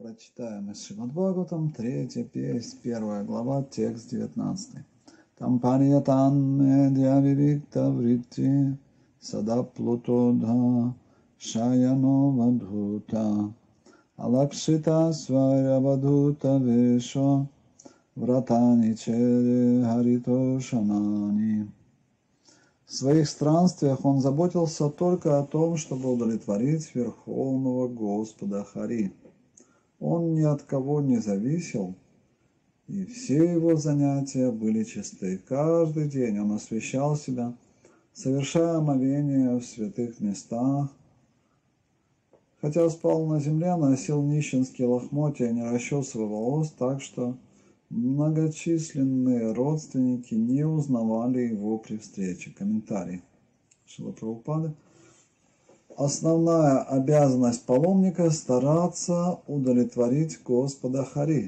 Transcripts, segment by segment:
Прочитаем из Шримад Бхагаватам, 3 песнь, 1 глава, текст 19. Там парьятан медья вивикта вритти сада плутодха шаяно вадхута алакшита свая вадхута вешо вратани чеде харито шанани. В своих странствиях он заботился только о том, чтобы удовлетворить Верховного Господа Хари. Он ни от кого не зависел, и все его занятия были чисты. Каждый день он освящал себя, совершая омовение в святых местах. Хотя спал на земле, носил нищенские лохмотья и не расчесывал волос, так что многочисленные родственники не узнавали его при встрече. Комментарий Шрила Прабхупады. Основная обязанность паломника – стараться удовлетворить Господа Хари.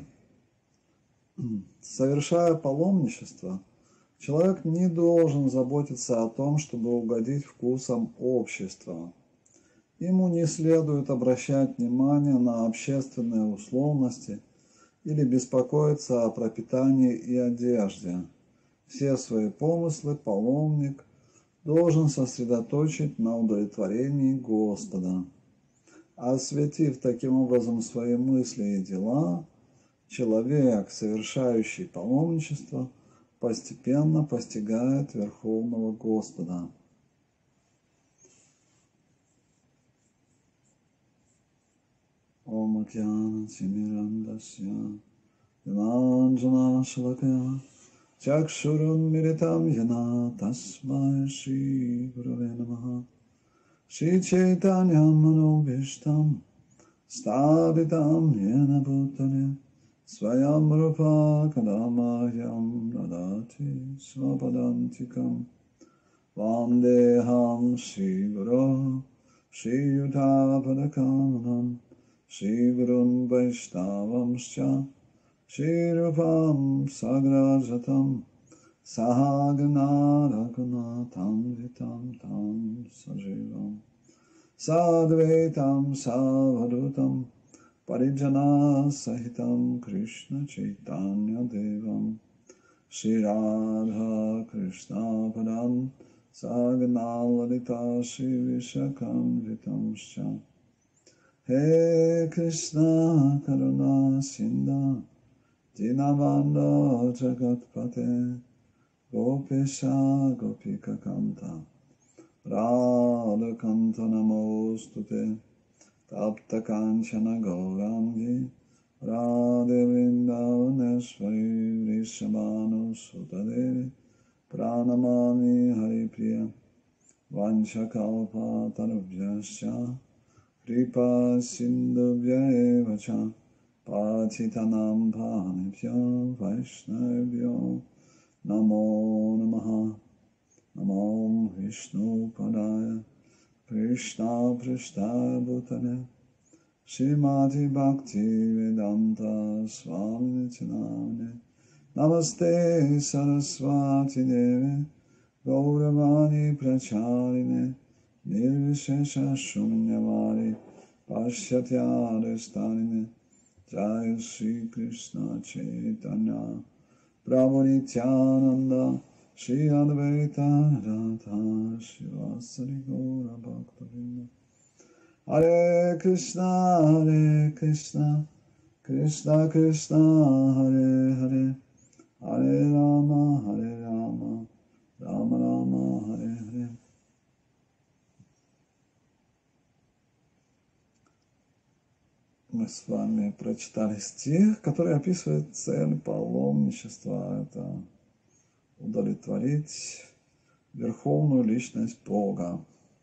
Совершая паломничество, человек не должен заботиться о том, чтобы угодить вкусам общества. Ему не следует обращать внимание на общественные условности или беспокоиться о пропитании и одежде. Все свои помыслы паломник должен сосредоточить на удовлетворении Господа. Осветив таким образом свои мысли и дела, человек, совершающий паломничество, постепенно постигает Верховного Господа. Ом Акьяна Тимирандасья Динанджана Шалакая Чакшурун Миритам Яна Тасмай Шри Гурave Намаха Шри Чайтаньям Манобхиштам Стабитам Йена Бхутане Сваям Рупа Kadamahyam Nadati Svapadantикам Vandeham Shri Guru Shri Yudhapadakamanam Shri Gurun Vaishnavamscha Shri Rupam Sagrajatam Sahagana Raghunatam Vitam Tam Sajivam Sadvaitam Savadutam Parijana Sahitam Krishna Chaitanya Devam Shri Radha Krishna Padam Sagana Lalita Shri Vishakam Vitamscha He Krishna Karuna Sindha Dinavanda Jagatpate Gopesha Gopika Kanta Radha Kanta Namostute Tapta Kanchana Gaurangi Radhe Vrindavaneshwari Vrishabhanu Sutadevi Pranamami Haripriya Vanchakalpa Tarubhyascha Kripa Sindhubhya Evacha Patitanam Bhanebhyo Vaishnavyo Namo Namaha Namo Vishnu Padaya Krishna Prishta Bhutane Srimati Bhakti Vedanta Swami Nityanamane Namaste Saraswati Devi Gauravani Pracharine Nirvishesha Shunyavadi Pashyatyaristarine Jai Shri Krishna Chaitanya Prabhu Nityananda Shri Advaita Radha Shivasari Gaura Bhaktavinda Hare Krishna Krishna Krishna Hare Hare Hare Rama Rama Rama Hare Hare. Мы с вами прочитали стих, который описывает цель паломничества. Это удовлетворить верховную личность Бога.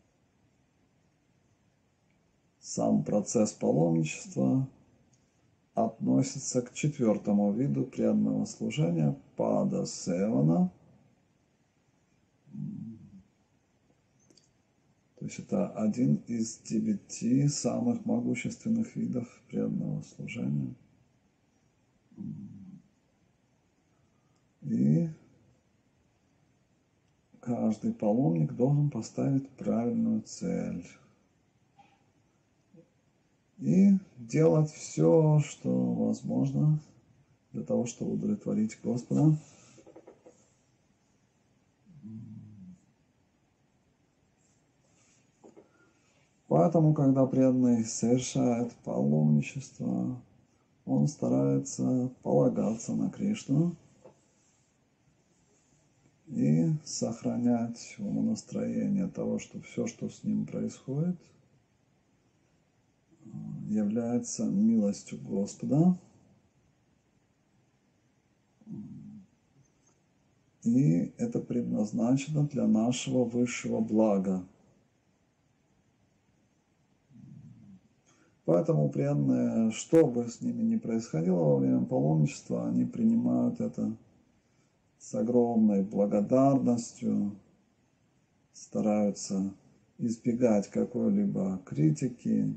Сам процесс паломничества относится к 4-му виду преданного служения – пада севана. То есть это один из 9 самых могущественных видов преданного служения. И каждый паломник должен поставить правильную цель. И делать все, что возможно для того, чтобы удовлетворить Господа. Поэтому, когда преданный совершает паломничество, он старается полагаться на Кришну и сохранять умонастроение того, что все, что с ним происходит, является милостью Господа. И это предназначено для нашего высшего блага. Поэтому преданные, что бы с ними ни происходило во время паломничества, они принимают это с огромной благодарностью, стараются избегать какой-либо критики,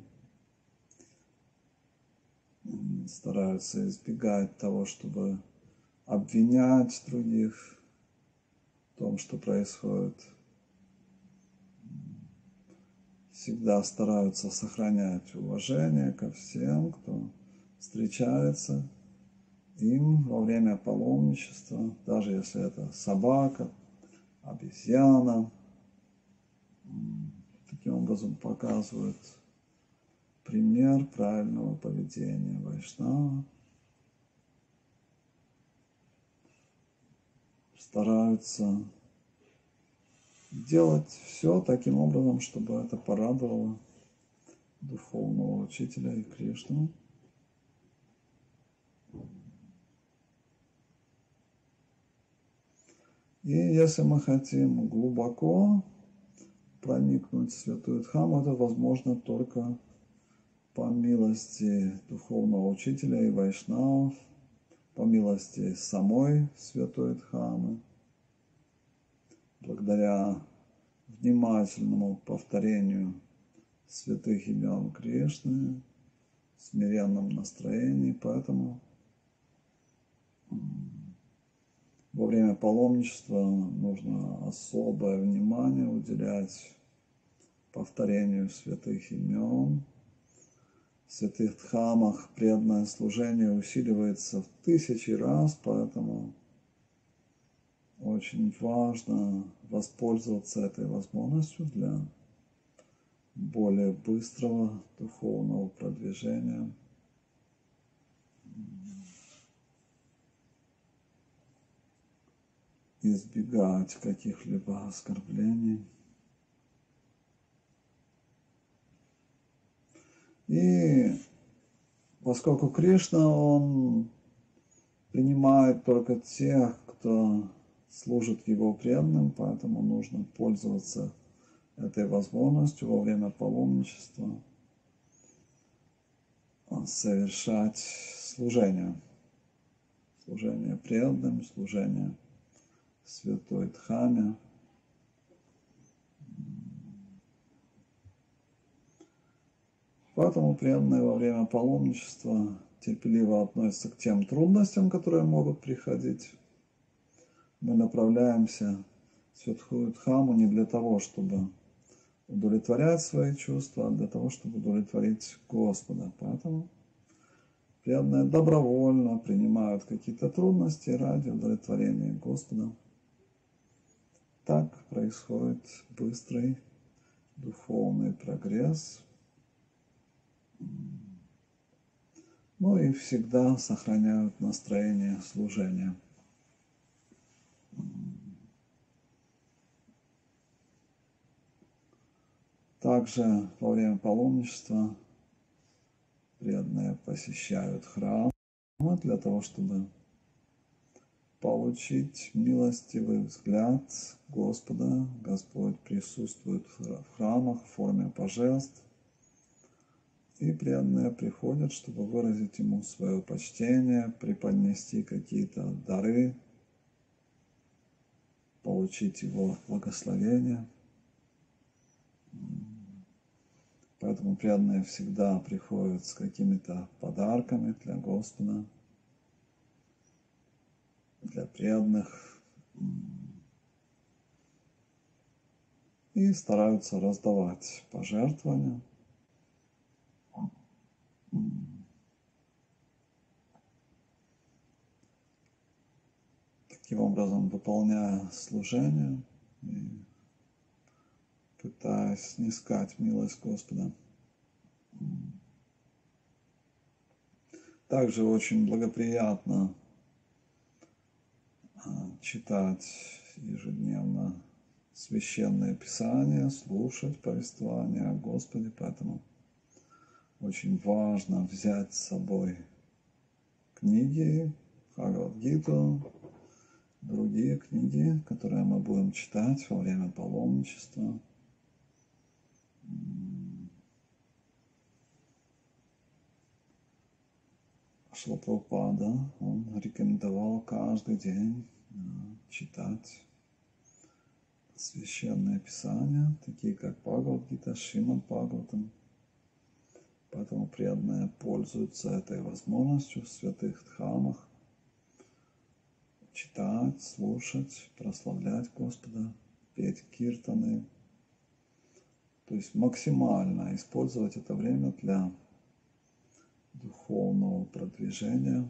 стараются избегать того, чтобы обвинять других в том, что происходит. Всегда стараются сохранять уважение ко всем, кто встречается им во время паломничества, даже если это собака, обезьяна. Таким образом показывают пример правильного поведения вайшнава. Стараются делать все таким образом, чтобы это порадовало духовного учителя и Кришну. И если мы хотим глубоко проникнуть в Святую Дхамму, это возможно только по милости духовного учителя и вайшнавов, по милости самой Святой Дхаммы, благодаря внимательному повторению святых имен Кришны, в смиренном настроении. Поэтому во время паломничества нужно особое внимание уделять повторению святых имен. В святых дхамах преданное служение усиливается в 1000 раз, поэтому очень важно воспользоваться этой возможностью для более быстрого духовного продвижения. Избегать каких-либо оскорблений. И поскольку Кришна, он принимает только тех, кто служит его преданным, поэтому нужно пользоваться этой возможностью во время паломничества совершать служение преданным, служение Святой Дхамме. Поэтому преданные во время паломничества терпеливо относятся к тем трудностям, которые могут приходить. Мы направляемся в Святую Дхамму не для того, чтобы удовлетворять свои чувства, а для того, чтобы удовлетворить Господа. Поэтому преданные добровольно принимают какие-то трудности ради удовлетворения Господа. Так происходит быстрый духовный прогресс. Ну и всегда сохраняют настроение служения. Также во время паломничества преданные посещают храмы для того, чтобы получить милостивый взгляд Господа. Господь присутствует в храмах в форме божеств. И преданные приходят, чтобы выразить ему свое почтение, преподнести какие-то дары, получить его благословение. Поэтому преданные всегда приходят с какими-то подарками для Господа, для преданных, и стараются раздавать пожертвования. Таким образом, выполняя служение и пытаясь снискать милость Господа. Также очень благоприятно читать ежедневно священное Писание, слушать повествования о Господе, поэтому очень важно взять с собой книги, Бхагавад-гиту, другие книги, которые мы будем читать во время паломничества. Шрила Прабхупада, он рекомендовал каждый день читать священные писания, такие как Бхагавад-гита, Шримад Бхагаватам. Поэтому преданные пользуются этой возможностью в святых дхамах читать, слушать, прославлять Господа, петь киртаны. То есть максимально использовать это время для духовного продвижения.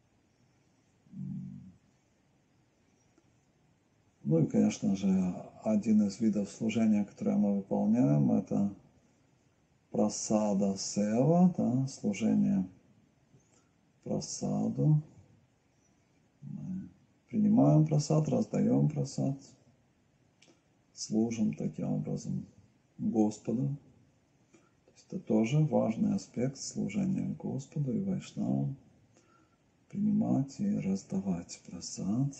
Ну и, конечно же, один из видов служения, которое мы выполняем, это прасада сева, да, служение прасаду. Мы принимаем прасад, раздаем прасад, служим таким образом Господу. То есть это тоже важный аспект служения Господу и вайшнавам. Принимать и раздавать прасад.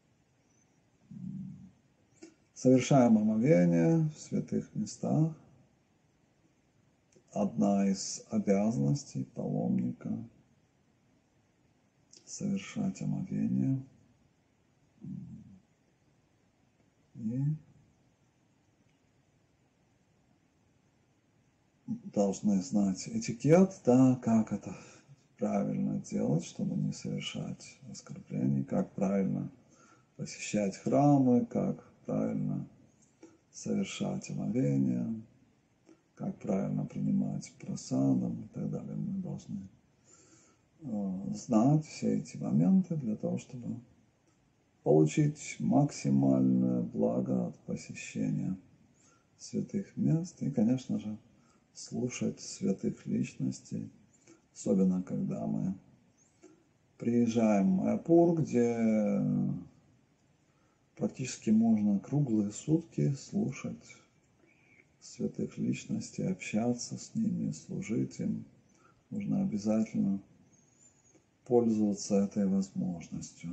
Совершаем омовение в святых местах. Одна из обязанностей паломника – совершать омовение. И должны знать этикет, да, как это правильно делать, чтобы не совершать оскорблений, как правильно посещать храмы, как правильно совершать омовение, как правильно принимать прасадам и так далее. Мы должны знать все эти моменты для того, чтобы получить максимальное благо от посещения святых мест и, конечно же, слушать святых личностей, особенно когда мы приезжаем в Майяпур, где практически можно круглые сутки слушать святых личностей, общаться с ними, служить им. Нужно обязательно пользоваться этой возможностью.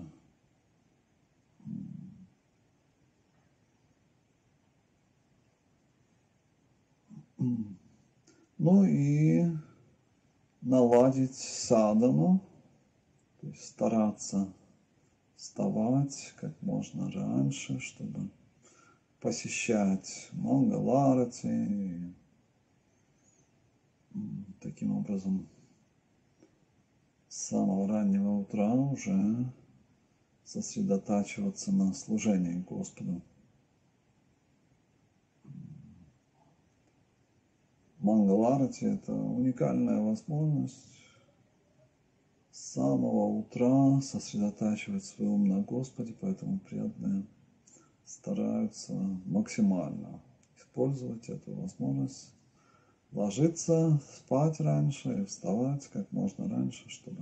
Ну и наладить садану, то есть стараться вставать как можно раньше, чтобы посещать Мангаларати, таким образом с самого раннего утра уже сосредотачиваться на служении Господу. Мангаларати – это уникальная возможность с самого утра сосредотачивать свой ум на Господе, поэтому преданные стараются максимально использовать эту возможность, ложиться спать раньше и вставать как можно раньше, чтобы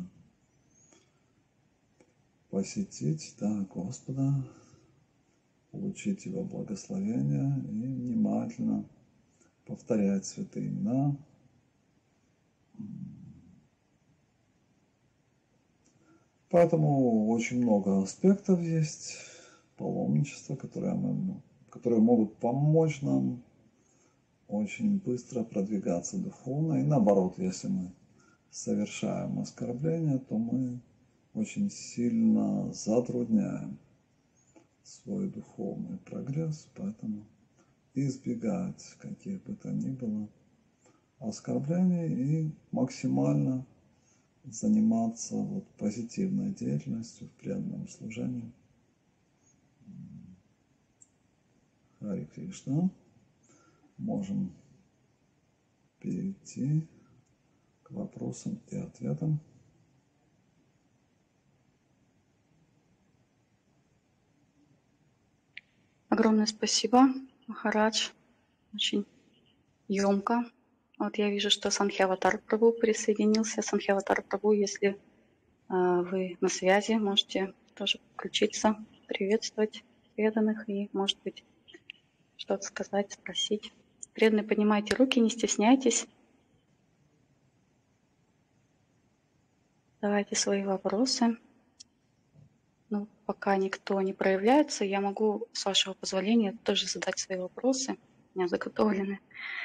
посетить, да, Господа, получить Его благословение и внимательно повторять святые имена. Поэтому очень много аспектов есть паломничества, которые могут помочь нам очень быстро продвигаться духовно. И наоборот, если мы совершаем оскорбления, то мы очень сильно затрудняем свой духовный прогресс, поэтому избегать каких бы то ни было оскорблений и максимально заниматься позитивной деятельностью в преданном служении. Харе Кришна. Можем перейти к вопросам и ответам. Огромное спасибо, Махарадж. Очень емко. Вот я вижу, что Санхьяватар Прабhu присоединился. Санхьяватар Прабhu, если вы на связи, можете тоже включиться, приветствовать преданных и, может быть, что-то сказать, спросить. Преданные, поднимайте руки, не стесняйтесь. Давайте свои вопросы. Ну, пока никто не проявляется, я могу, с вашего позволения, тоже задать свои вопросы. У меня заготовлены.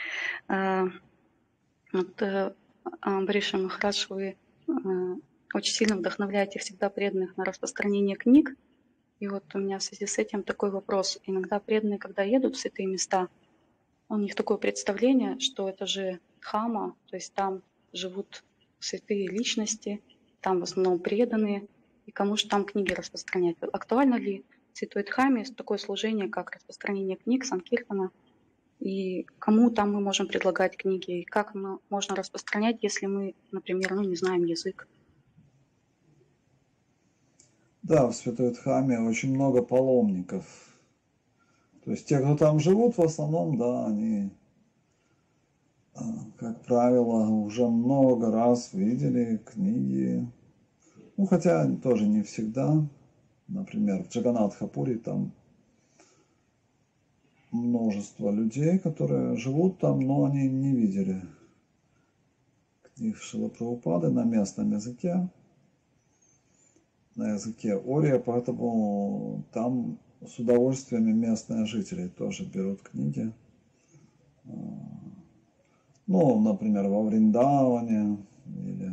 Вот, Амбриша Махарадж, вы очень сильно вдохновляете всегда преданных на распространение книг. И вот у меня в связи с этим такой вопрос. Иногда преданные, когда едут в святые места, у них такое представление, что это же Дхама, то есть там живут святые личности, там в основном преданные, и кому же там книги распространять? Актуально ли в Святой Дхаме такое служение, как распространение книг, санкиртана? И кому там мы можем предлагать книги, и как можно распространять, если мы, например, не знаем язык? Да, в Святой Дхаме очень много паломников. То есть те, кто там живут, в основном, да, они, как правило, уже много раз видели книги. Ну, хотя тоже не всегда. Например, в Джаганнатхапуре там множество людей, которые живут там, но они не видели книг Шрилы Прабхупады на местном языке, на языке Ория, поэтому там с удовольствием и местные жители тоже берут книги. Ну, например, во Вриндаване или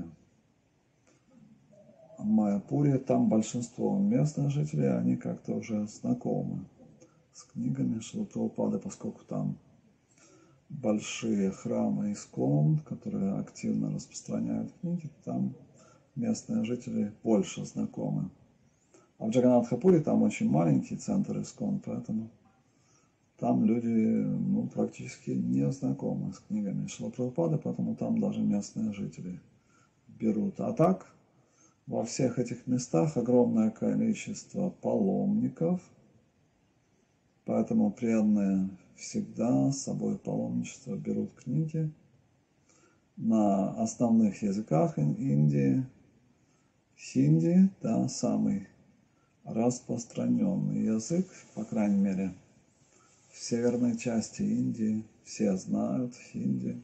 в Майяпуре, там большинство местных жителей, они как-то уже знакомы с книгами Шрилы Прабхупады, поскольку там большие храмы Искон, которые активно распространяют книги, там местные жители больше знакомы. А в Джаганнатхапуре там очень маленький центр Искон, поэтому там люди практически не знакомы с книгами Шрилы Прабхупады, поэтому там даже местные жители берут. А так, во всех этих местах огромное количество паломников, поэтому преданные всегда с собой паломничество берут книги на основных языках Индии. Хинди, да, самый распространенный язык, по крайней мере, в северной части Индии все знают хинди.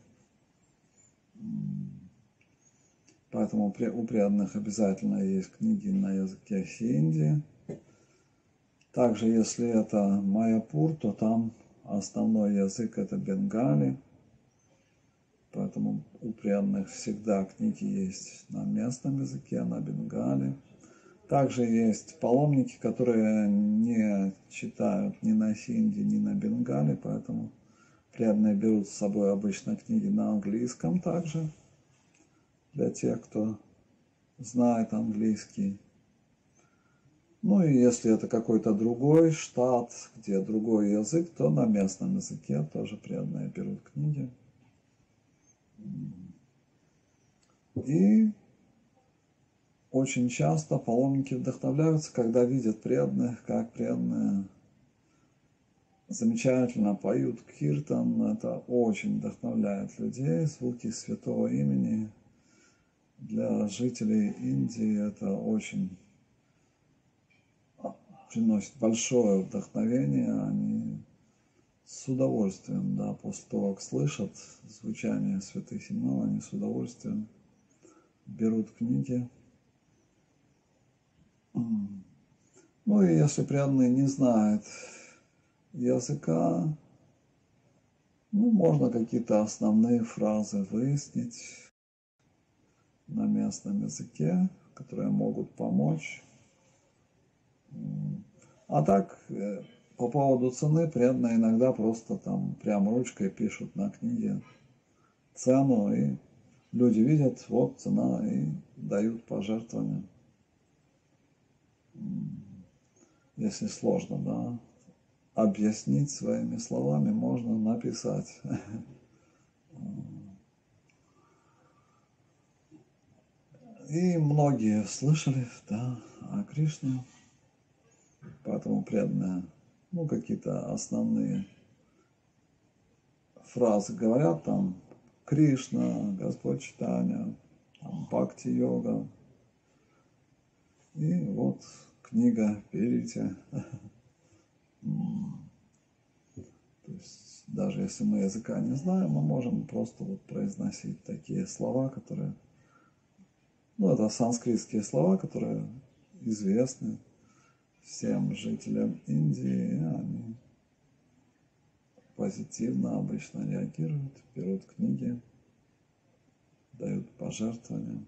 Поэтому у преданных обязательно есть книги на языке хинди. Также, если это Майяпур, то там основной язык это бенгали. Поэтому у преданных всегда книги есть на местном языке, на бенгале. Также есть паломники, которые не читают ни на хинди, ни на бенгале, поэтому преданные берут с собой обычно книги на английском также, для тех, кто знает английский. Ну и если это какой-то другой штат, где другой язык, то на местном языке тоже преданные берут книги. И очень часто паломники вдохновляются, когда видят преданных, как преданные замечательно поют киртан. Это очень вдохновляет людей. Звуки святого имени для жителей Индии это очень приносит большое вдохновение. Они с удовольствием, да, после того, как слышат звучание святых имен, они с удовольствием берут книги. Ну и если преданный не знает языка, можно какие-то основные фразы выяснить на местном языке, которые могут помочь. А так, по поводу цены, преданные иногда просто там прям ручкой пишут на книге цену, и люди видят, вот цена, и дают пожертвования. Если сложно, да, объяснить своими словами, можно написать. И многие слышали, да, о Кришне, поэтому преданные, какие-то основные фразы говорят, там, Кришна, Господь Чайтанья, там, Бхакти-йога. И вот книга «Перейти». То есть даже если мы языка не знаем, мы можем просто вот произносить такие слова, которые, это санскритские слова, которые известны всем жителям Индии, и они позитивно обычно реагируют, берут книги, дают пожертвования.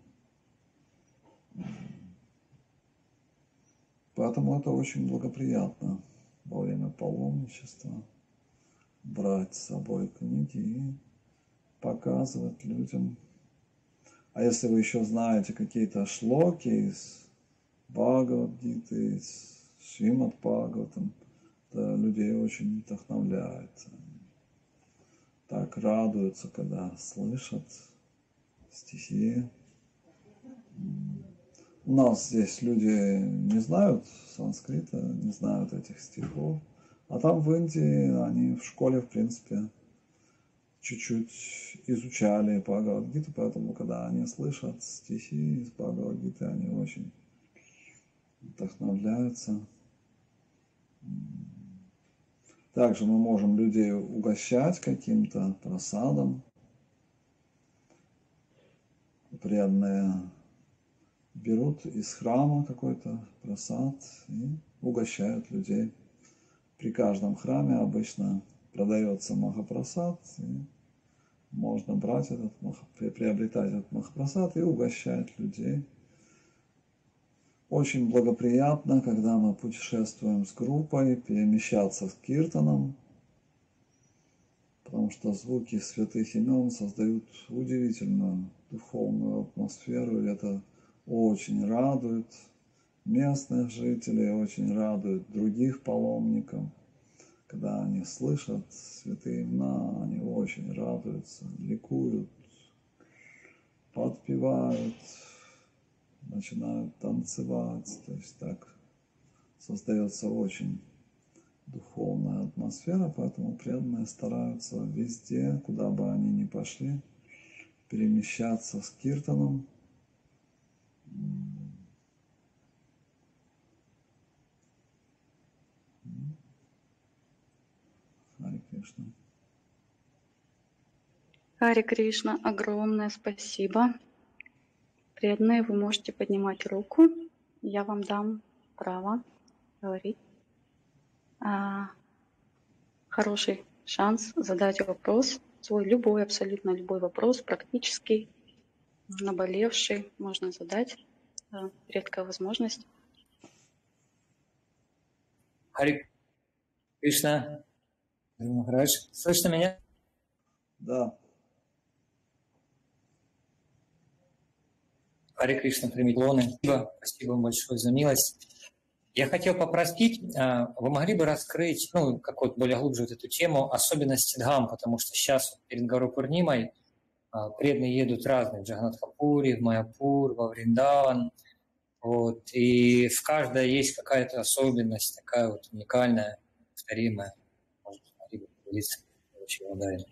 Поэтому это очень благоприятно во время паломничества брать с собой книги и показывать людям. А если вы еще знаете какие-то шлоки из Бхагавад-гиты, из Шримад Бхагаватам, то людей очень вдохновляет. Так радуются, когда слышат стихи. У нас здесь люди не знают санскрита, не знают этих стихов. А там в Индии они в школе, в принципе, чуть-чуть изучали Бхагавад-гиту, поэтому, когда они слышат стихи из Бхагавад-гиты, они очень вдохновляются. Также мы можем людей угощать каким-то прасадом. Преданные берут из храма какой-то прасад и угощают людей. При каждом храме обычно продается махапрасад, и можно брать приобретать этот махапрасад и угощать людей. Очень благоприятно, когда мы путешествуем с группой, перемещаться с киртаном, потому что звуки святых имен создают удивительную духовную атмосферу, и это очень радует местных жителей, очень радует других паломников. Когда они слышат святые имена, они очень радуются, ликуют, подпевают, начинают танцевать. То есть так создается очень духовная атмосфера, поэтому преданные стараются везде, куда бы они ни пошли, перемещаться с киртаном. Харе Кришна. Харе Кришна, огромное спасибо. Преданные, вы можете поднимать руку. Я вам дам право говорить. Хороший шанс задать вопрос, свой любой, абсолютно любой вопрос, практический, наболевший, можно задать. Редкая возможность. Харе Кришна, Махарадж, слышно меня? Да. Харе Кришна, примите лоны. Спасибо большое за милость. Я хотел попросить, вы могли бы раскрыть, как вот более глубже вот эту тему особенности Дхам, потому что сейчас перед Гару Пурнимой преданные едут разные, в Джаганнатхапури, в Майяпур, во Вриндаван, вот, и в каждой есть какая-то особенность, такая вот уникальная, повторимая. Может, могли бы поделиться, очень благодарен.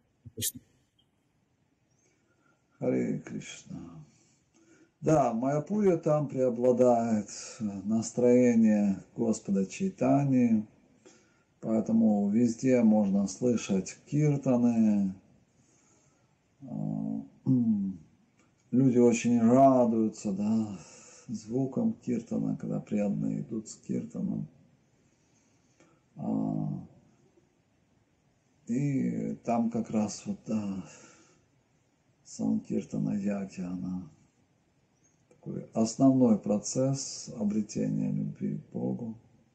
Харе Кришна. Да, в Майяпуре там преобладает настроение Господа Чайтаньи, поэтому везде можно слышать киртаны. Люди очень радуются, да, звуком киртана, когда преданные идут с киртаном. И там как раз вот, да, Санкиртана Яти, она такой основной процесс обретения любви к Богу.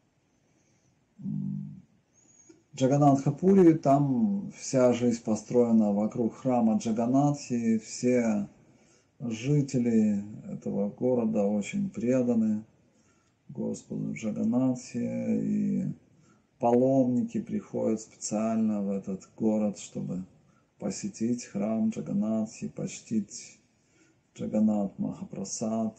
В Джаганнатхапури там вся жизнь построена вокруг храма Джаганнатхи, все жители этого города очень преданы Господу Джаганнатхе, и паломники приходят специально в этот город, чтобы посетить храм Джаганнатхи, почтить Джаганнат Махапрасад.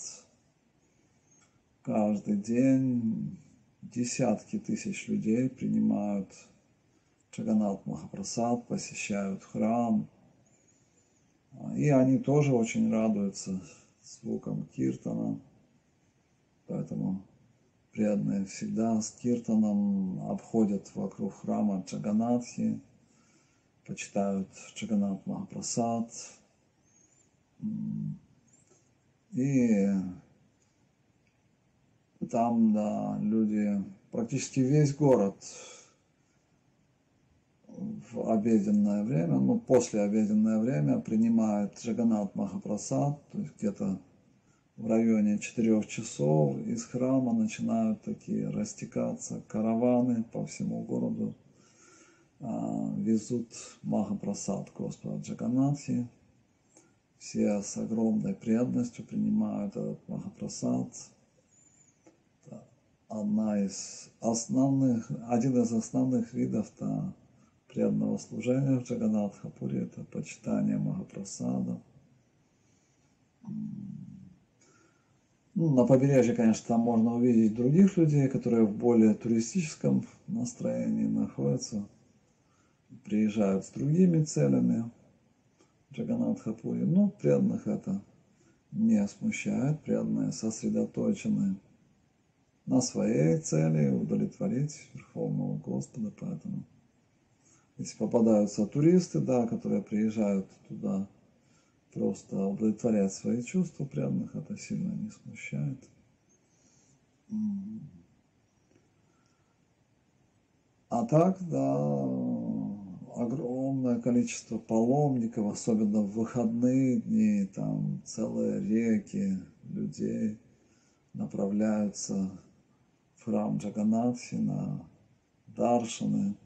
Каждый день десятки тысяч людей принимают Джаганнат Махапрасад, посещают храм. И они тоже очень радуются звукам киртана. Поэтому преданные всегда с киртаном обходят вокруг храма Джаганнатхи, почитают Джаганнат Махапрасад. И там, да, люди, практически весь город в обеденное время, ну, после обеденное время принимает Джаганнат Махапрасад, то есть где-то в районе 4 часов из храма начинают такие растекаться караваны по всему городу, везут Махапрасад Господа Джаганнатхи. Все с огромной преданностью принимают этот Махапрасад. Один из основных видов преданного служения в Джаганнатхапуре – это почитание Махапрасада. Ну, на побережье, конечно, там можно увидеть других людей, которые в более туристическом настроении находятся, приезжают с другими целями в Джаганнатхапуре. Но преданных это не смущает, преданные сосредоточены на своей цели удовлетворить Верховного Господа. Поэтому, если попадаются туристы, да, которые приезжают туда просто удовлетворять свои чувства, преданных это сильно не смущает. А так, да, огромное количество паломников, особенно в выходные дни, там целые реки людей направляются в храм Джаганнатхи на даршаны.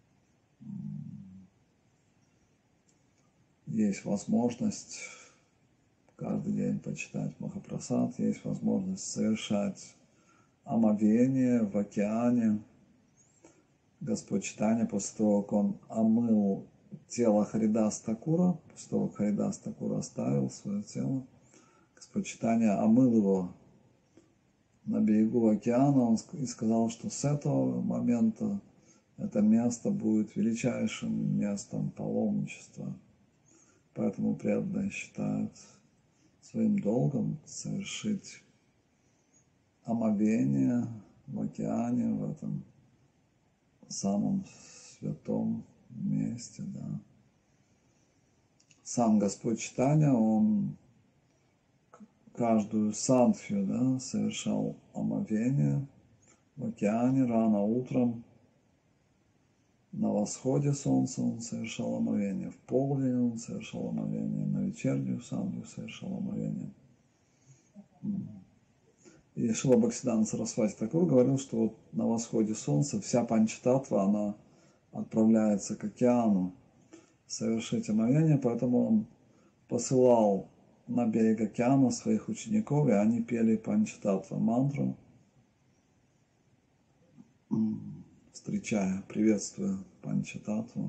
Есть возможность каждый день почитать Махапрасад, есть возможность совершать омовение в океане. Господь Чайтанья, после того, как он омыл тело Харидаса Такура, после того, как Харидас Такур оставил свое тело, Господь Чайтанья омыл его на берегу океана, он и сказал, что с этого момента это место будет величайшим местом паломничества. Поэтому преданные считают своим долгом совершить омовение в океане, в этом самом святом месте, да. Сам Господь Чайтанья, он каждую садхью, да, совершал омовение в океане рано утром. На восходе солнца он совершал омовение, в полдень он совершал омовение, на вечернюю садхью совершал омовение. И Шрила Бхактисиданта Сарасвати Такур говорил, что вот на восходе солнца вся панчататва, она отправляется к океану совершить омовение, поэтому он посылал на берег океана своих учеников, и они пели панчататва мантру, встречая, приветствуя панчататву.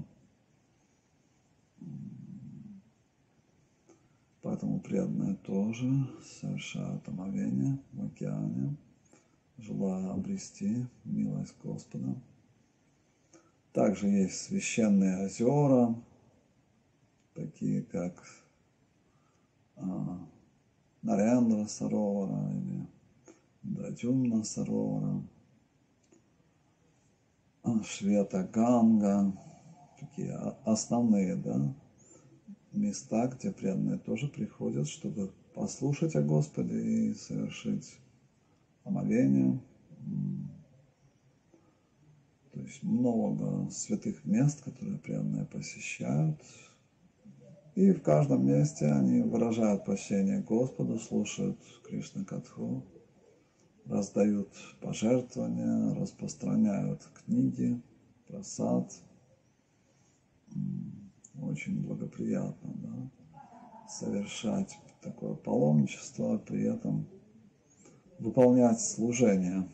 Поэтому преданные тоже совершают омовение в океане, желая обрести милость Господа. Также есть священные озера, такие как Нарендра Саровара или Драджумна Саровара, Швета Ганга, такие основные, да, места, где преданные тоже приходят, чтобы послушать о Господе и совершить омовение. То есть много святых мест, которые преданные посещают. И в каждом месте они выражают почтение Господу, слушают Кришна-катху, раздают пожертвования, распространяют книги, прасад. Очень благоприятно, да, совершать такое паломничество, при этом выполнять служение.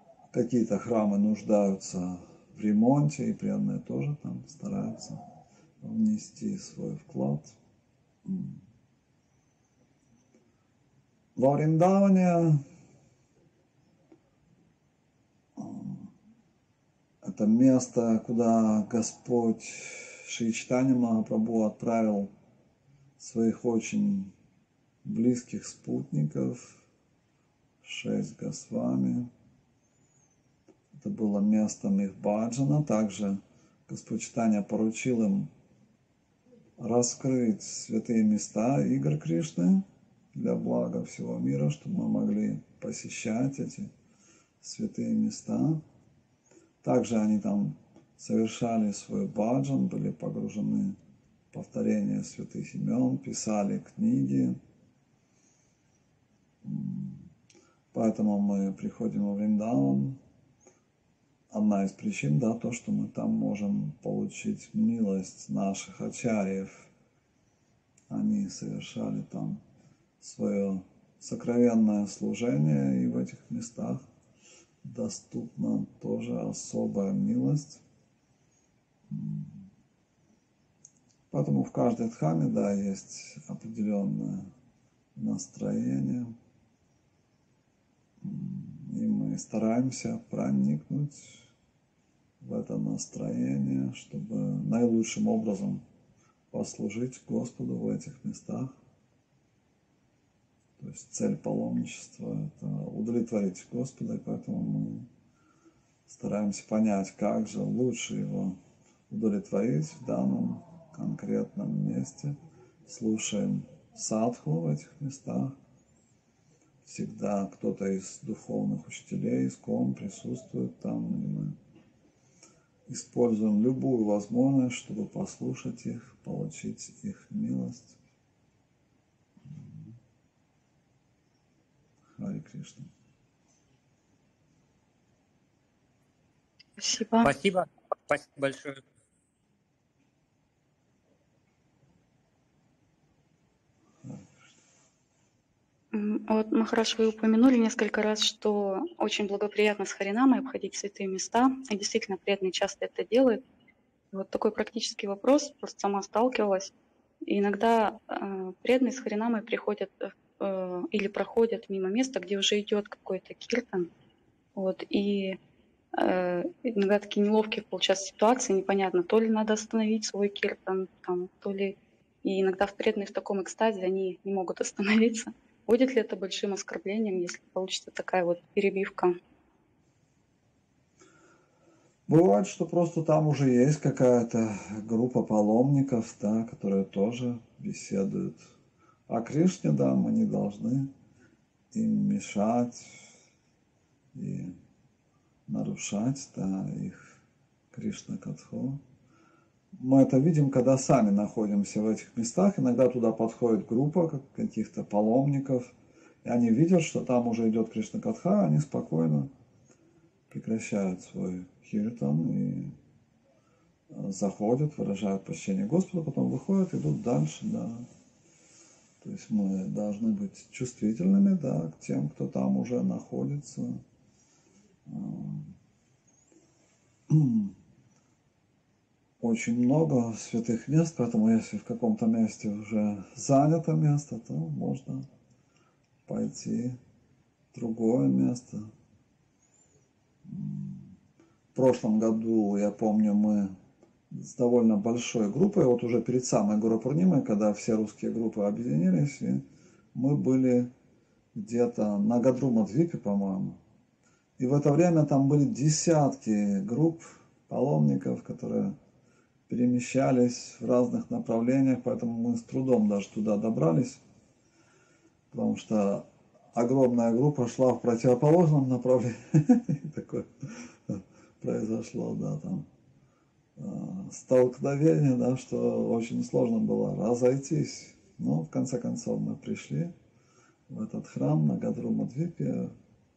Какие-то храмы нуждаются в ремонте, и преданные тоже там стараются внести свой вклад. Во Вриндаване это место, куда Господь Шри Чайтанья Махапрабху отправил своих очень близких спутников, 6 Госвами. Это было местом их баджана. Также Господь Чайтанья поручил им раскрыть святые места игр Кришны для блага всего мира, чтобы мы могли посещать эти святые места. Также они там совершали свой баджан, были погружены в повторение святых имен, писали книги. Поэтому мы приходим во Вриндаван. Одна из причин, да, то, что мы там можем получить милость наших ачарьев. Они совершали там свое сокровенное служение, и в этих местах доступна тоже особая милость. Поэтому в каждой дхаме, да, есть определенное настроение. И мы стараемся проникнуть в это настроение, чтобы наилучшим образом послужить Господу в этих местах. То есть цель паломничества – это удовлетворить Господа, и поэтому мы стараемся понять, как же лучше Его удовлетворить в данном конкретном месте. Слушаем садху в этих местах. Всегда кто-то из духовных учителей, искон присутствует там, и мы используем любую возможность, чтобы послушать их, получить их милость. Харе Кришна. Спасибо. Спасибо. Спасибо большое. Вот, Махараш, вы упомянули несколько раз, что очень благоприятно с Харинамой обходить святые места, и действительно преданные часто это делают. И вот такой практический вопрос, просто сама сталкивалась. И иногда преданные с Харинамой приходят или проходят мимо места, где уже идет какой-то киртан. Вот, и иногда такие неловкие получаются ситуации, непонятно, то ли надо остановить свой киртан, там, то ли... И иногда преданные в таком экстазе, они не могут остановиться. Будет ли это большим оскорблением, если получится такая вот перебивка? Бывает, что просто там уже есть какая-то группа паломников, да, которые тоже беседуют о Кришне, да, мы не должны им мешать и нарушать, да, их Кришна-катху. Мы это видим, когда сами находимся в этих местах. Иногда туда подходит группа каких-то паломников, и они видят, что там уже идет Кришна-катха, они спокойно прекращают свой киртан и заходят, выражают почтение Господу, потом выходят, идут дальше, да. То есть мы должны быть чувствительными, да, к тем, кто там уже находится. Очень много святых мест, поэтому если в каком-то месте уже занято место, то можно пойти в другое место. В прошлом году, я помню, мы с довольно большой группой, вот уже перед самой Гуру Пурнимой, когда все русские группы объединились, и мы были где-то на Гадрума-Двипе, по-моему. И в это время там были десятки групп паломников, которые перемещались в разных направлениях, поэтому мы с трудом даже туда добрались, потому что огромная группа шла в противоположном направлении. Такое произошло, да, там столкновение, да, что очень сложно было разойтись. Но в конце концов мы пришли в этот храм на Гадрума-Двипе.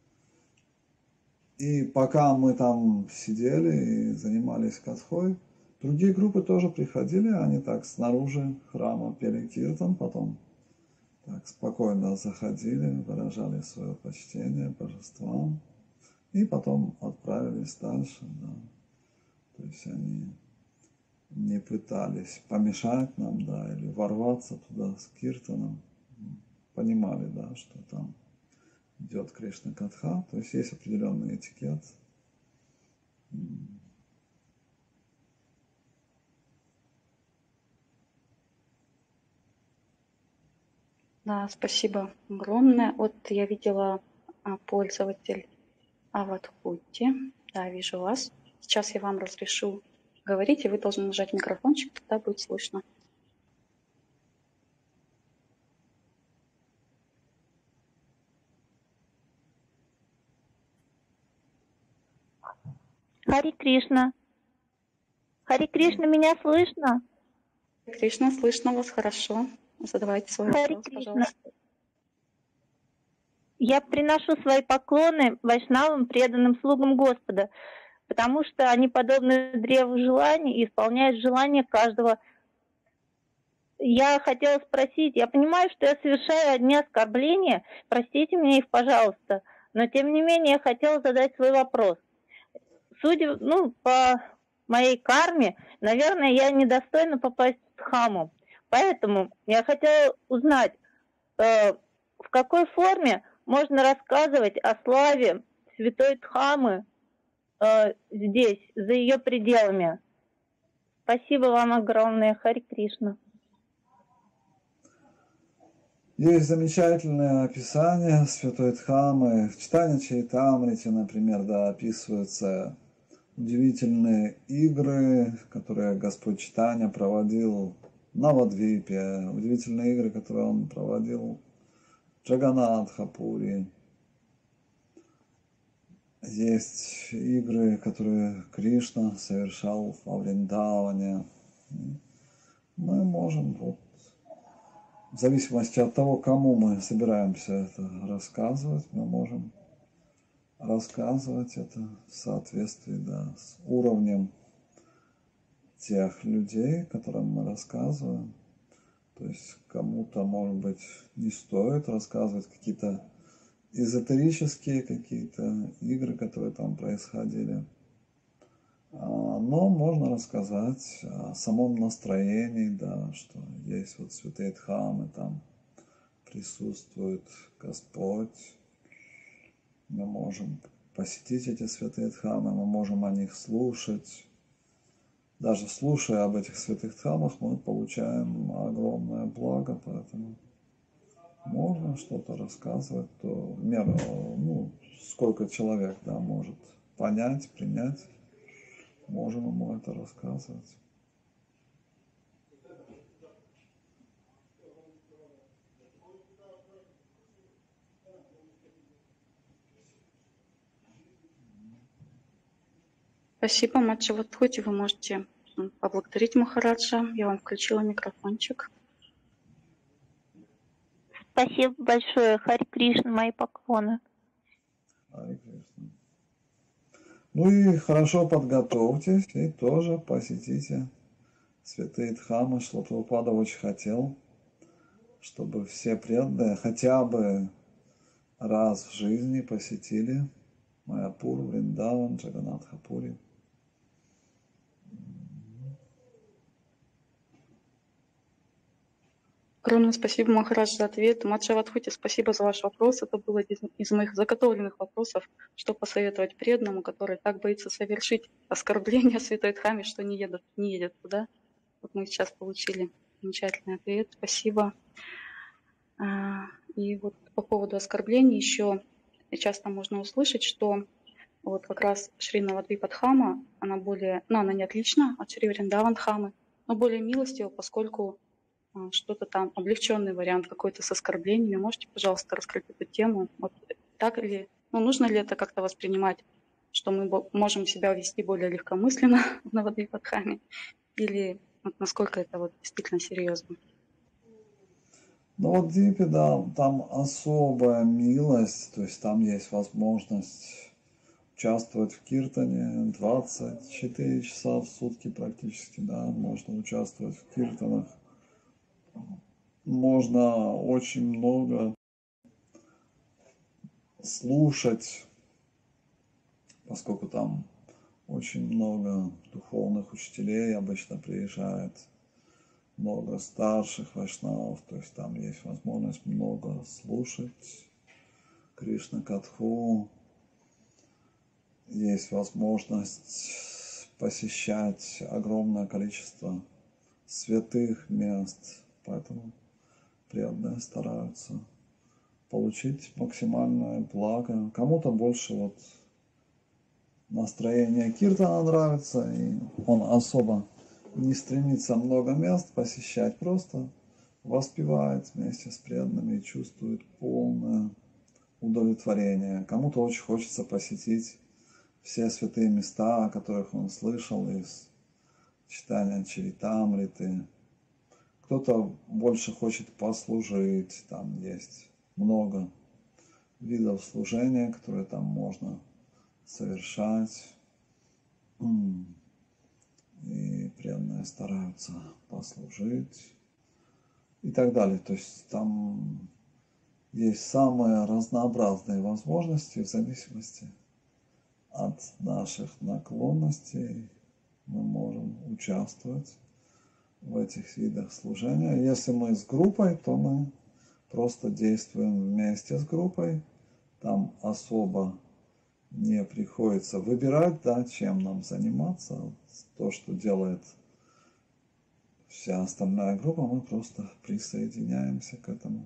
И пока мы там сидели и занимались катхой, другие группы тоже приходили, они так снаружи храма пели киртан, потом так спокойно заходили, выражали свое почтение божествам, и потом отправились дальше, да. То есть они не пытались помешать нам, да, или ворваться туда с киртаном. Понимали, да, что там идет Кришна Катха, то есть есть определенный этикет. Да, спасибо огромное. Вот я видела пользователь Аватхути. Да, вижу вас. Сейчас я вам разрешу говорить, и вы должны нажать микрофончик, тогда будет слышно. Хари Кришна. Хари Кришна, меня слышно? Кришна, слышно вас хорошо. Задавайте свой Хари вопрос, Кришна. пожалуйста. Я приношу свои поклоны вайшнавам, преданным слугам Господа, потому что они подобны древу желаний и исполняют желания каждого. Я хотела спросить, я понимаю, что я совершаю одни оскорбления, простите меня их, пожалуйста, но тем не менее я хотела задать свой вопрос. Судя, по моей карме, наверное, я недостойна попасть в Дхаму. Поэтому я хотела узнать, в какой форме можно рассказывать о славе Святой Дхамы здесь, за ее пределами. Спасибо вам огромное, Хари Кришна. Есть замечательное описание Святой Дхамы. В читании Чайтамрити, например, да, описываются удивительные игры, которые Господь Чайтанья проводил в Навадвипе, удивительные игры, которые он проводил в Джаганатхапури. Есть игры, которые Кришна совершал во Вриндаване. Мы можем, в зависимости от того, кому мы собираемся это рассказывать, мы можем рассказывать это в соответствии, да, с уровнем тех людей, которым мы рассказываем. То есть кому-то, может быть, не стоит рассказывать какие-то эзотерические какие-то игры, которые там происходили. Но можно рассказать о самом настроении, да, что есть вот святые Дхамы, там присутствует Господь. Мы можем посетить эти святые Дхамы, мы можем о них слушать. Даже слушая об этих святых Дхамах, мы получаем огромное благо, поэтому можно что-то рассказывать, то в меру, сколько человек, да, может понять, принять, можем ему это рассказывать. Спасибо, Маджаватхути. Вы можете поблагодарить Махараджа. Я вам включила микрофончик. Спасибо большое, Хари Кришна, мои поклоны. Хари Кришна. Ну и хорошо подготовьтесь и тоже посетите святые Дхамы. Шрила Прабхупада очень хотел, чтобы все преданные хотя бы раз в жизни посетили Майяпур, Вриндаван, Джаганатхапури. Огромное спасибо, Махарадж, за ответ. Маджаватхути, спасибо за ваш вопрос. Это был один из моих заготовленных вопросов, что посоветовать преданному, который так боится совершить оскорбление Святой Дхаме, что не едет туда. Вот мы сейчас получили замечательный ответ. Спасибо. И вот по поводу оскорблений еще часто можно услышать, что вот как раз Шри Навадвипа Дхама, она более, она не отлична от Шри Вриндаван Дхамы, но более милостива, поскольку что-то там, облегченный вариант какой-то с оскорблениями. Можете, пожалуйста, раскрыть эту тему? Вот так ли, нужно ли это как-то воспринимать, что мы можем себя вести более легкомысленно в Навадвипа Дхаме? Или насколько это вот действительно серьезно? Ну вот в Дипе, да, там особая милость, то есть там есть возможность участвовать в киртане 24 часа в сутки практически, да, можно участвовать в киртанах. Можно очень много слушать, поскольку там Очень много духовных учителей обычно приезжает, много старших вайшнавов, то есть там есть возможность много слушать Кришна Катху, есть возможность посещать огромное количество святых мест, поэтому преданные стараются получить максимальное благо. Кому-то больше вот настроение киртана нравится, и он особо не стремится много мест посещать, просто воспевает вместе с преданными и чувствует полное удовлетворение. Кому-то очень хочется посетить все святые места, о которых он слышал из читания Чаритамриты. Кто-то больше хочет послужить, там есть много видов служения, которые там можно совершать. И преданные стараются послужить и так далее. То есть там есть самые разнообразные возможности в зависимости от наших наклонностей. Мы можем участвовать в этих видах служения. Если мы с группой, то мы просто действуем вместе с группой. Там особо не приходится выбирать, да, чем нам заниматься. То, что делает вся остальная группа, мы просто присоединяемся к этому.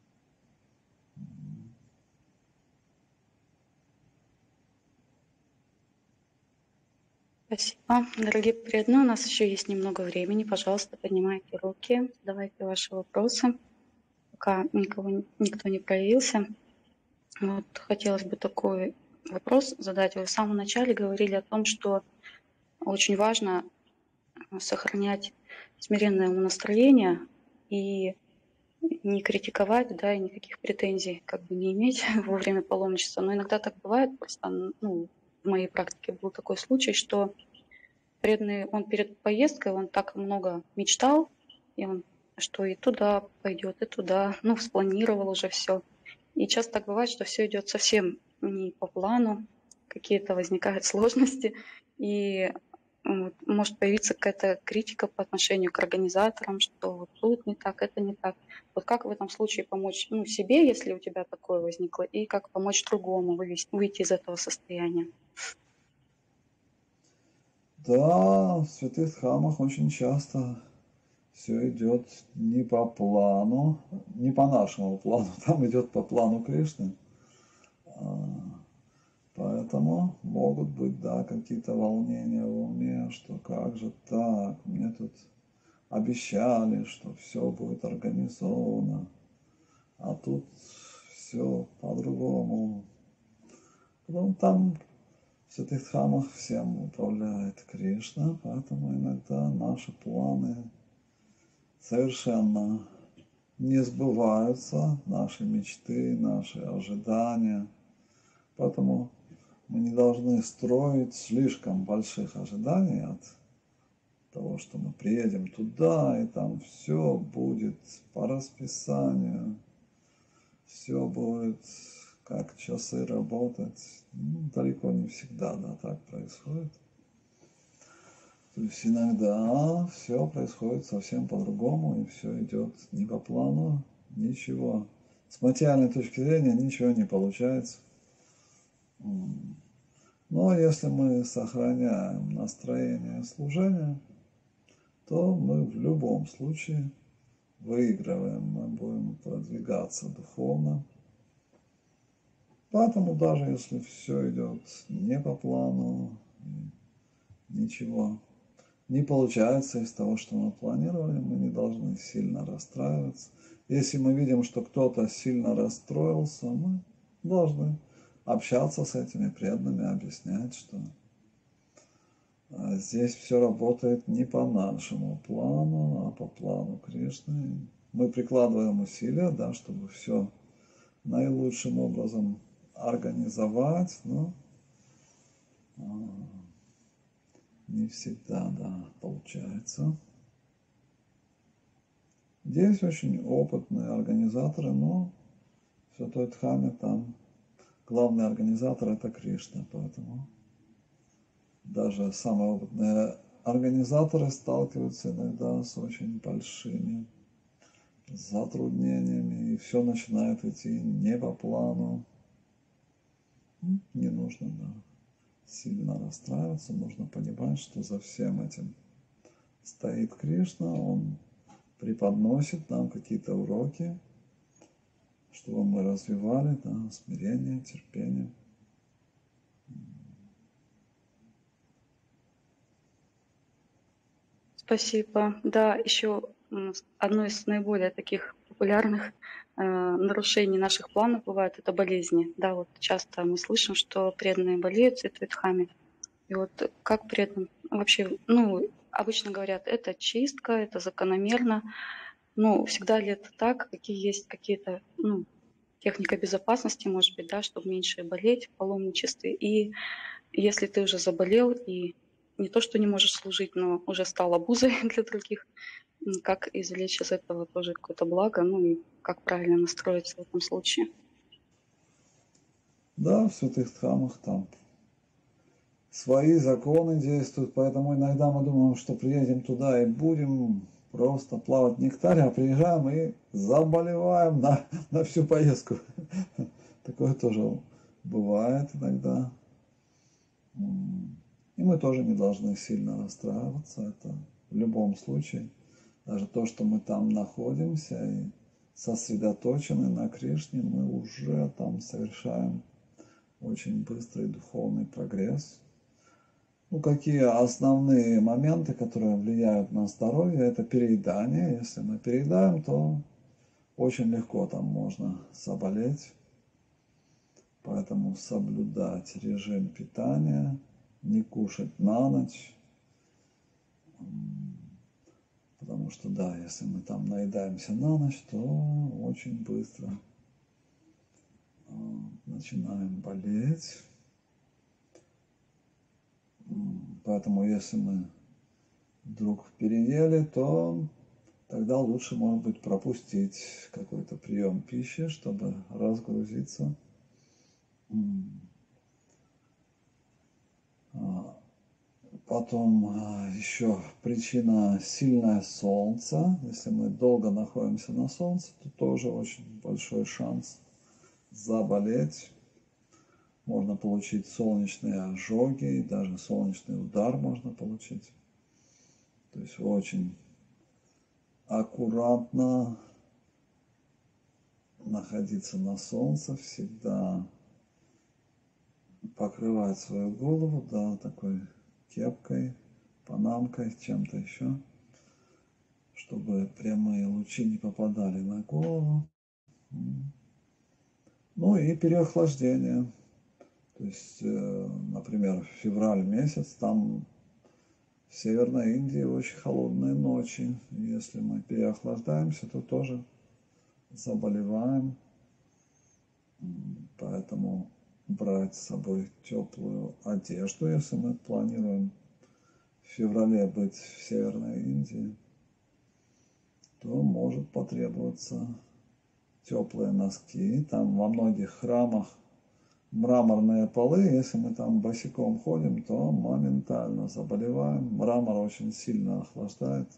Спасибо. Дорогие преданные, у нас еще есть немного времени. Пожалуйста, поднимайте руки, задавайте ваши вопросы, пока никто не проявился. Вот хотелось бы такой вопрос задать. Вы в самом начале говорили о том, что очень важно сохранять смиренное умонастроение и не критиковать, да, и никаких претензий как бы не иметь во время паломничества. Но иногда так бывает, просто, в моей практике был такой случай, что преданный, он перед поездкой, он так много мечтал, что и туда пойдет, и туда, спланировал уже все. И часто так бывает, что все идет совсем не по плану, какие-то возникают сложности, и может появиться какая-то критика по отношению к организаторам, что вот тут не так, это не так. Вот как в этом случае помочь себе, если у тебя такое возникло, и как помочь другому выйти из этого состояния? Да, в святых храмах очень часто все идет не по плану, не по нашему плану, там идет по плану Кришны. Поэтому могут быть, да, какие-то волнения в уме, что как же так, мне тут обещали, что все будет организовано, а тут все по-другому. Потом там в святых храмах всем управляет Кришна, поэтому иногда наши планы совершенно не сбываются, наши мечты, наши ожидания. Поэтому мы не должны строить слишком больших ожиданий от того, что мы приедем туда, и там все будет по расписанию, все будет как часы работать. Далеко не всегда, да, так происходит. То есть иногда все происходит совсем по-другому, и все идет не по плану, ничего. С материальной точки зрения ничего не получается. Но если мы сохраняем настроение служения, то мы в любом случае выигрываем, мы будем продвигаться духовно. Поэтому даже если все идет не по плану, ничего не получается из того, что мы планировали, мы не должны сильно расстраиваться. Если мы видим, что кто-то сильно расстроился, мы должны общаться с этими преданными, объяснять, что здесь все работает не по нашему плану, а по плану Кришны. Мы прикладываем усилия, да, чтобы все наилучшим образом организовать, но не всегда, да, получается. Здесь очень опытные организаторы, но в Святой Дхаме там главный организатор это Кришна, поэтому даже самые опытные организаторы сталкиваются иногда с очень большими затруднениями, и все начинает идти не по плану. Не нужно, да, сильно расстраиваться, нужно понимать, что за всем этим стоит Кришна, он преподносит нам какие-то уроки, чтобы мы развивали, да, смирение, терпение. Спасибо. Да, еще одно из наиболее таких популярных нарушений наших планов бывает это болезни. Да, вот часто мы слышим, что преданные болеют цветветхами. И вот как при этом вообще, обычно говорят, это чистка, это закономерно. Но всегда ли это так? Какие есть какие-то, техника безопасности, может быть, да, чтобы меньше болеть в паломничестве. И если ты уже заболел и не то, что не можешь служить, но уже стал обузой для других, как извлечь из этого тоже какое-то благо, и как правильно настроиться в этом случае. Да, в святых храмах там свои законы действуют, поэтому иногда мы думаем, что приедем туда и будем просто плавать в нектаре, а приезжаем и заболеваем на всю поездку. Такое тоже бывает иногда. И мы тоже не должны сильно расстраиваться. Это в любом случае. Даже то, что мы там находимся и сосредоточены на Кришне, мы уже там совершаем очень быстрый духовный прогресс. Какие основные моменты, которые влияют на здоровье, это переедание. Если мы переедаем, то очень легко там можно заболеть. Поэтому соблюдать режим питания, не кушать на ночь. Потому что, да, если мы там наедаемся на ночь, то очень быстро начинаем болеть. Поэтому, если мы вдруг переели, то тогда лучше, может быть, пропустить какой-то прием пищи, чтобы разгрузиться. Потом еще причина сильное солнце. Если мы долго находимся на солнце, то тоже очень большой шанс заболеть. Можно получить солнечные ожоги, и даже солнечный удар можно получить. То есть очень аккуратно находиться на солнце, всегда покрывать свою голову, да, такой кепкой, панамкой, чем-то еще, чтобы прямые лучи не попадали на голову. И переохлаждение. То есть, например, февраль месяц, там в Северной Индии очень холодные ночи. Если мы переохлаждаемся, то тоже заболеваем. Поэтому брать с собой теплую одежду, если мы планируем в феврале быть в Северной Индии, то может потребоваться теплые носки. Там во многих храмах мраморные полы, если мы там босиком ходим, то моментально заболеваем. Мрамор очень сильно охлаждает.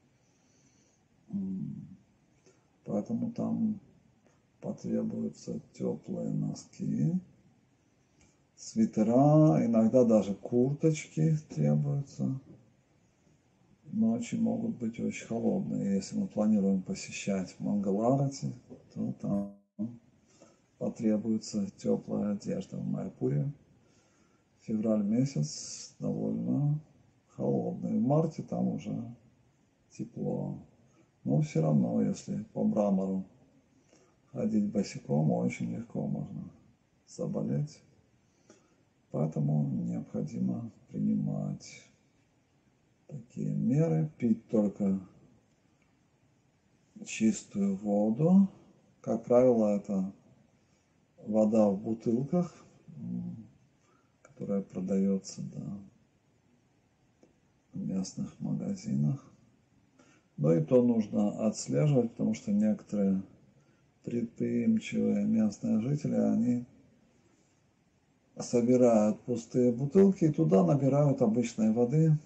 Поэтому там потребуются теплые носки, свитера, иногда даже курточки требуются. Ночи могут быть очень холодные. Если мы планируем посещать Мангаларати, то там потребуется теплая одежда. В Майяпуре февраль месяц довольно холодный. В марте там уже тепло. Но все равно, если по мрамору ходить босиком, очень легко можно заболеть. Поэтому необходимо принимать такие меры. Пить только чистую воду. Как правило, это вода в бутылках, которая продается, да, в местных магазинах. Но и то нужно отслеживать, потому что некоторые предприимчивые местные жители, они собирают пустые бутылки и туда набирают обычной воды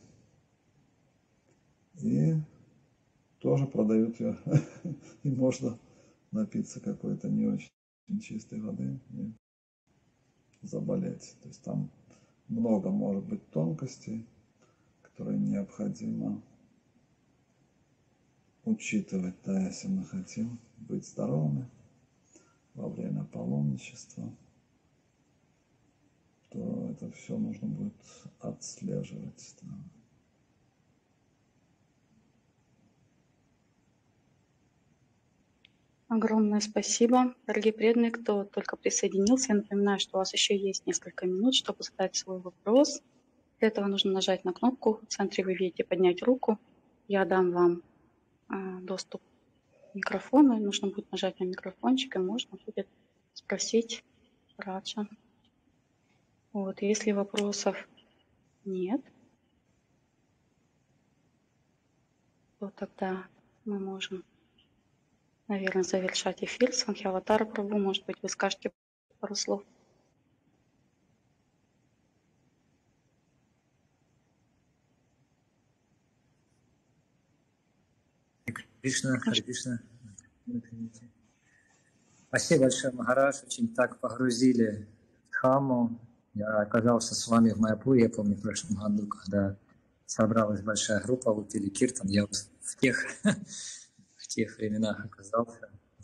и тоже продают ее. И можно напиться какой-то не очень чистой воды и заболеть. То есть там много может быть тонкостей, которые необходимо учитывать, да, если мы хотим быть здоровыми во время паломничества, то это все нужно будет отслеживать. Да. Огромное спасибо, дорогие преданные, кто только присоединился. Я напоминаю, что у вас еще есть несколько минут, чтобы задать свой вопрос. Для этого нужно нажать на кнопку. В центре вы видите «Поднять руку». Я дам вам доступ к микрофону. Нужно будет нажать на микрофончик, и можно будет спросить Раджа. Вот, если вопросов нет, то тогда мы можем, наверное, завершать эфир. Санхьяватара Прабху, может быть, вы скажете пару слов. Харе Кришна. Спасибо большое, Махарадж. Очень так погрузили в Дхамму. Я оказался с вами в Майяпуре, я помню, в прошлом году, когда собралась большая группа, выпили киртан. Я вот в тех временах оказался.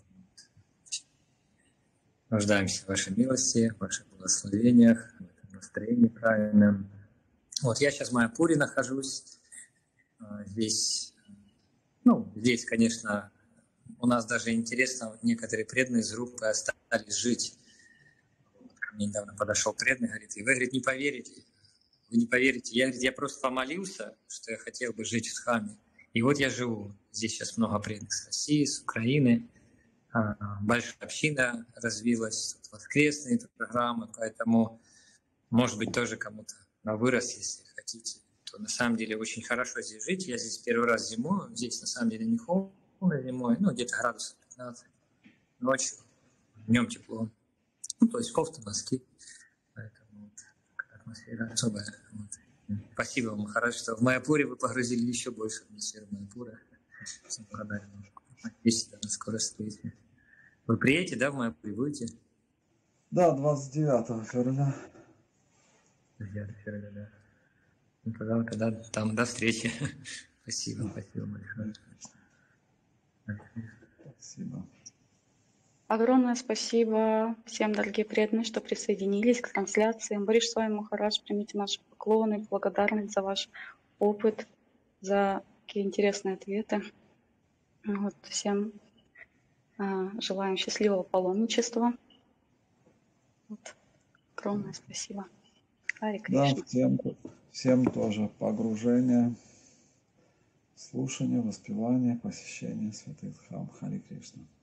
Нуждаемся в вашей милости, в ваших благословениях, в этом настроении правильном. Вот я сейчас в Майяпуре нахожусь. Здесь, конечно, у нас даже интересно, некоторые преданные из группы остались жить. Ко мне недавно подошел преданный, говорит, и вы, говорит, вы не поверите. Я, говорит, я просто помолился, что я хотел бы жить в Дхамме. И вот я живу. Здесь сейчас много преданных с России, с Украины. Большая община развилась, тут воскресные программы, поэтому, может быть, тоже кому-то на вырос, если хотите, то на самом деле очень хорошо здесь жить. Я здесь первый раз зимой, здесь на самом деле не холодно зимой, где-то градусов 15, ночью, днем тепло, то есть кофта, носки, поэтому атмосфера особая. Спасибо вам, Махарадж, что в Майяпуре вы погрузили еще больше атмосферу Майяпура. Всем благодарен. Надеюсь, на скорой встрече. Вы приедете, да, в Майяпуре будете? Да, 29 февраля. 9 февраля, да. Ну, тогда там до встречи. Спасибо большое. Спасибо. Огромное спасибо всем, дорогие преданные, что присоединились к трансляции. Амбариш с вами, Махарадж, примите наши поклоны, благодарность за ваш опыт, за такие интересные ответы. Вот, всем желаем счастливого паломничества. Вот. Огромное спасибо. Харе Кришна. Да, всем тоже погружение, слушание, воспевание, посещение святых храм. Харе Кришна.